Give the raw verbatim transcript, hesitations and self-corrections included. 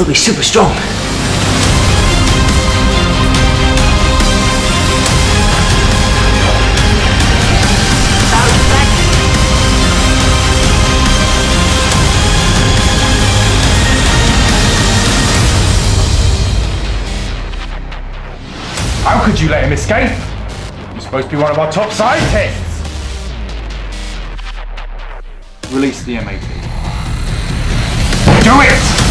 He'll be super strong. How could you let him escape? You're supposed to be one of our top scientists! Release the M A T. Do it!